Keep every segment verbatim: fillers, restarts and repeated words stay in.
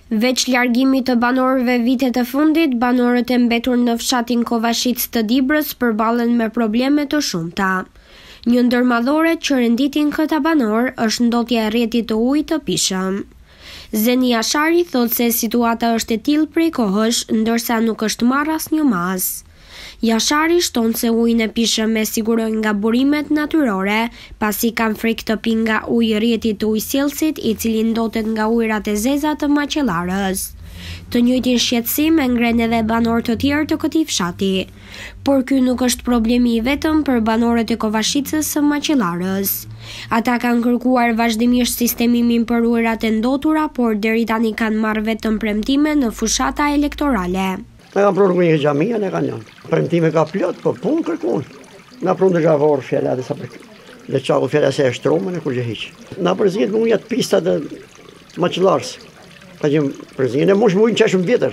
Veç largimit të banorëve vitet e fundit, banorët e mbetur në fshatin Kovashic të Dibrës përballen me probleme të shumta. Një ndër madhoret që renditin këta banor është ndotja e rrjetit të ujit të pishëm. Zeni Ashari thot se situata është e tillë prej kohësh, ndërsa nuk është marrë asnjë mas. Jashari shton se ujin e pishëm e sigurojnë nga burimet natyrore, pasi kanë frikë të pinë nga uji i rrjetit të ujësjellësit, i cili ndotet nga ujërat e zeza të Maqellarës. Të njëjtin shqetësim e ngren edhe banorë të tjerë të këtij fshati. Por ky nuk është problemi i vetëm për banorët e Kovashicës së Maqellarës. Ata kanë kërkuar vazhdimisht sistemimin për ujërat e ndotura, por deri tani kanë marrë vetëm premtime në fushata elektorale. Ne kam prunë një xhamia, ne kanë janë. Premtime ka plot, po punë kërkon. Na prunë të javor fjala dhe sa për dhe çau fjala se është tromën e kur gjë hiç. Na përzihet më ujat pista të Maqellarës. Ka që përzihen e mosh më ujë çeshëm vjetër.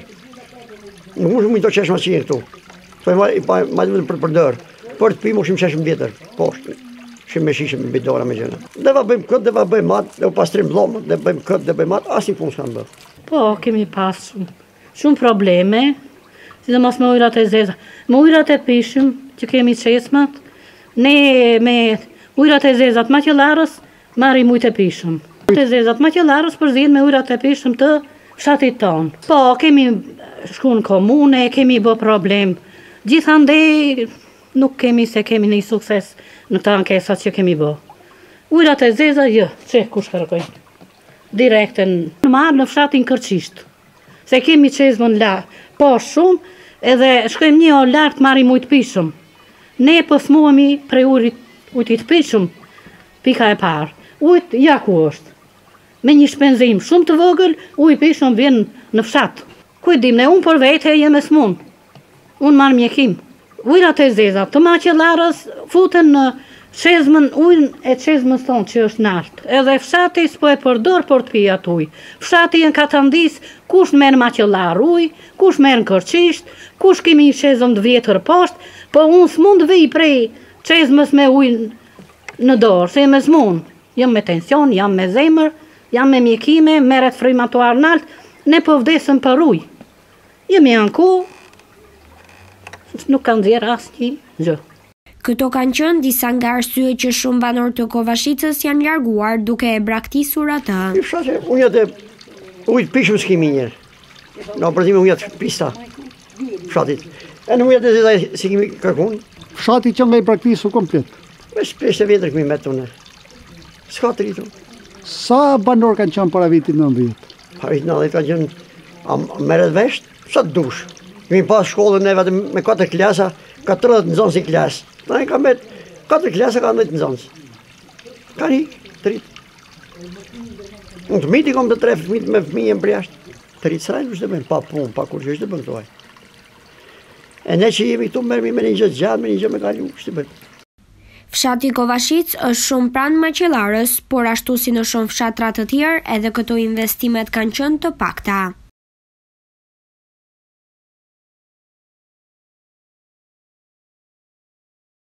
Nuk mund më të çesh masinë këtu. Po ma ma vetëm për përdor. Por të pi moshim çeshëm vjetër. Poshtë. Shim me shishëm me bidora me gjëra. Deva bëjmë kët, deva bëjmë atë, do pastrim vllomët, do bëjmë kët, do bëjmë atë, asnjë punë s'kam bërë. Po, kemi pas shumë probleme. Sidomos me ujërat e zeza. Me ujërat e pishëm që kemi çesmat, ne me ujërat e zezat Maqellarës marrim ujë të pishëm. Ujët e zezat Maqellarës përzihen me ujërat e pishëm të fshatit ton. Po, kemi shku në komune, kemi bë problem. Gjithandej nuk kemi se kemi një sukses në këta ankesat që kemi bë. Ujërat e zeza, jo, që kush kërkojnë. Direkte në marrë në fshatin Kërçisht. Se kemi çesmën la, po shumë, edhe shkojmë një orë lart marrim ujë të pishëm. Ne po smuhemi prej ujit ujit të pishëm. Pika e parë. Ujit ja ku është. Me një shpenzim shumë të vogël, uji i pishëm vjen në fshat. Ku e dim ne, unë për vete jem e smun. Unë marr mjekim. Ujërat e zeza të Maqellarës futen në çezmën ujin e çezmës tonë që është nart. Edhe fshati s'po e përdor për të pi atë ujë. Fshati janë katandis, kush merr Maqellar ujë, kush merr në Kërçisht, kush kemi një çezëm të vjetër poshtë, po unë s'mund vi prej çezmës me ujë në dorë, se jam e smun. Jam me tension, jam me zemër, jam me mjekime, merret frymatuar nalt, ne po vdesëm për ujë. Jemi anku, nuk kanë nxjerr asnjë gjë. Këto kanë qenë disa nga arsyet që shumë banorë të Kovashicës janë larguar duke e braktisur atë. Fshati, ujat e ujit pishëm s'kemi njerë. Na përzime ujat pista fshatit. E në ujat e zeza si kemi kërkun. Fshati që nga i braktisur komplet. Me shpeshte vjetër kemi me të unë. S'ka të rritu. Sa banorë kanë qenë para vitit nëntëdhjetë? Para vitit nëntëdhjetë kanë qenë meret vesht, sa të dush. Kemi pas shkollën e vetëm me katër klasa, katërdhjetë nxënës i klasë. Na i ka met katër klasa ka ndajt nxënës. Ka një, të rritë. Unë të miti kom të tre fëmijë me fëmijën për jashtë. Të rritë srajnë është të bëjnë, pa punë, pa kur që është të bëjnë këtuaj. E ne që jemi këtu mërmi me një gjë të gjatë, me një gjë me kalu, është të bëjnë. Fshati Kovashic është shumë pranë Maqellarës, por ashtu si në shumë fshatra të tjerë, edhe këto investimet kanë qenë të pakta.